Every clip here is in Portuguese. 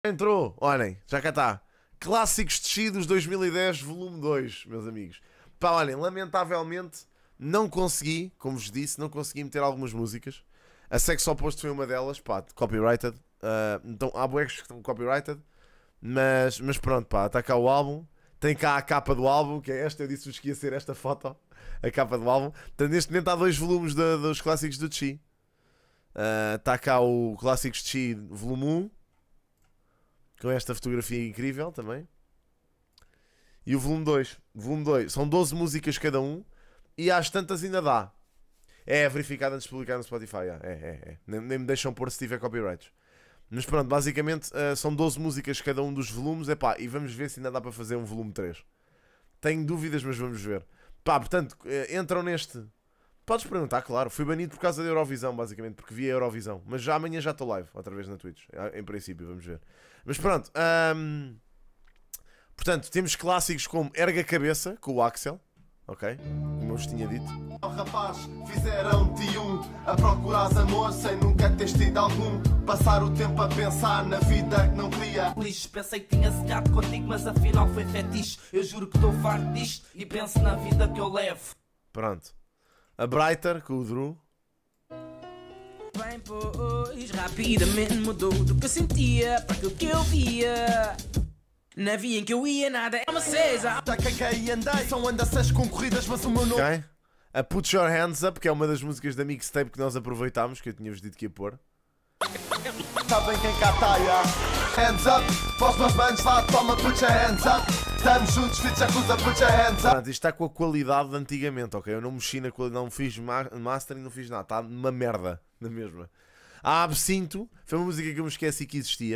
Entrou, olhem, já cá está. Clássicos descidos 2010, volume 2, meus amigos. Pá, olhem, lamentavelmente não consegui, como vos disse, não consegui meter algumas músicas. A Sexo Oposto foi uma delas, pá, copyrighted. Então há buecos que estão copyrighted. Mas pronto, pá, está cá o álbum. Tem cá a capa do álbum, que é esta. Eu disse-vos que ia ser esta foto, a capa do álbum. Então, neste momento há 2 volumes dos clássicos do Chi. Está cá o Clássicos de Chi, volume 1. Com esta fotografia incrível também. E o volume 2. Volume 2. São 12 músicas cada um. E às tantas ainda dá. É verificado antes de publicar no Spotify. É. Nem me deixam pôr se tiver copyrights. Mas pronto, basicamente são 12 músicas cada um dos volumes. Epá, e vamos ver se ainda dá para fazer um volume 3. Tenho dúvidas, mas vamos ver. Pá, portanto, entram neste. Podes perguntar, claro. Fui banido por causa da Eurovisão, basicamente, porque vi a Eurovisão. Mas já amanhã já estou live, outra vez na Twitch. Em princípio, vamos ver. Mas pronto. Portanto, temos clássicos como Erga Cabeça, com o Axel. Ok? Como eu vos tinha dito. Rapaz, fizeram-te a procurar amor sem nunca teres tido algum. Passar o tempo a pensar na vida que não queria. Feliz, pensei que tinha sonhado contigo, mas afinal foi fetiche. Eu juro que estou farto disto e penso na vida que eu levo. Pronto. A Brighter, com o Drew. Bem, pois, rapidamente mudou do que eu sentia para aquilo que eu via. Na via em que eu ia, nada é uma cesa. Já caguei e andei, são andações concorridas, mas o meu nome. Ok? A Put Your Hands Up, que é uma das músicas da mixtape que nós aproveitámos, que eu tinha-vos dito que ia pôr. Sabem quem cá está, yeah. Hands up, para os meus manos lá, toma, put your hands up. Estamos juntos, fit acusa, put your hands up. Pronto, isto está com a qualidade de antigamente, ok? Eu não mexi na qualidade, não fiz mastering, não fiz nada. Está uma merda, na mesma. A Absinto, foi uma música que eu me esqueci que existia.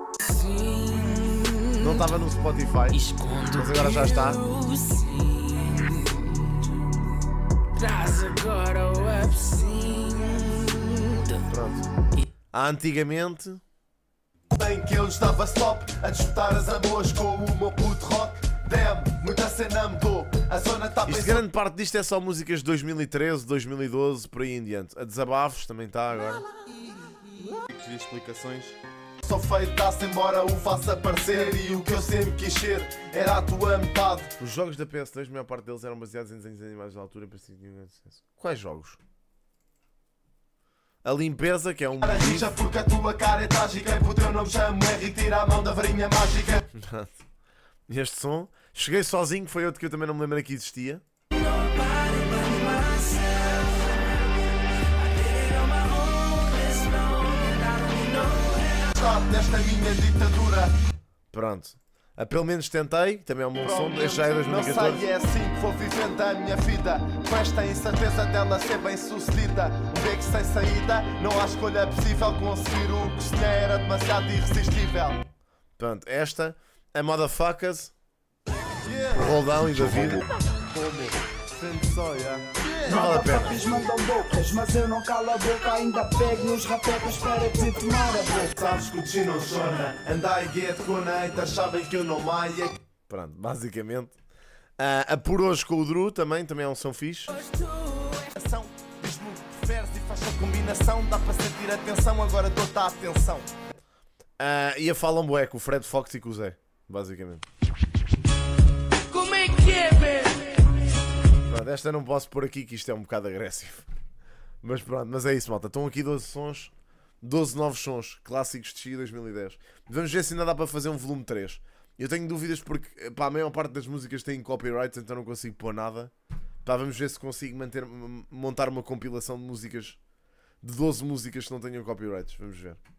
Não estava no Spotify, mas agora já está. Traz agora o absinto. Pronto. A Antigamente. Bem que eu estava stop a disputar as amores com o meu puto rock. Damn, muita cena mudou. A zona está Isto, grande parte disto é só músicas de 2013, 2012, por aí em diante. A Desabafos também está agora. E explicações. Sou feito, dá-se embora, o faço aparecer. E o que eu sempre quis ser era a tua metade. Os jogos da PS2, a maior parte deles eram baseados em desenhos animados da altura. Quais jogos? A Limpeza, que é um... Já porque a tua cara é trágica e por teu nome chamo R, tira a mão da varinha mágica. Este som. Cheguei Sozinho, que foi outro que eu também não me lembro que existia. Nesta minha ditadura. Pronto. A Pelo Menos Tentei, também é um bom som. Este já é Não 2014. sei, é assim que vou vivendo a minha vida, com esta incerteza dela ser bem sucedida. Um beco sem saída, não há escolha possível. Conseguir o que sonhei era demasiado irresistível. Pronto, esta, a Motherfuckers, Roldão e David. Não vale a pena. Rapis mandam bocas, mas eu não calo a boca. Ainda pego nos rapetras para te tomar a boca. Sabes que o Chi não chora, andai gueto com neitas, sabem que eu não maia. Pronto, basicamente. A Por Hoje com o Drew também é um som fixe. Diz-me o que preferes e faz a combinação. Dá para sentir a tensão, agora dou-te a atenção. E a Falam Bué com o Fred Fox e com o Zé, basicamente. Como é que é, velho? Pronto, esta não posso pôr aqui que isto é um bocado agressivo. Mas pronto, mas é isso, malta. Estão aqui 12 sons, 12 novos sons, clássicos de Chi 2010. Vamos ver se ainda dá para fazer um volume 3. Eu tenho dúvidas porque pá, a maior parte das músicas tem copyrights, então não consigo pôr nada. Pá, vamos ver se consigo montar uma compilação de músicas, de 12 músicas que não tenham copyrights. Vamos ver.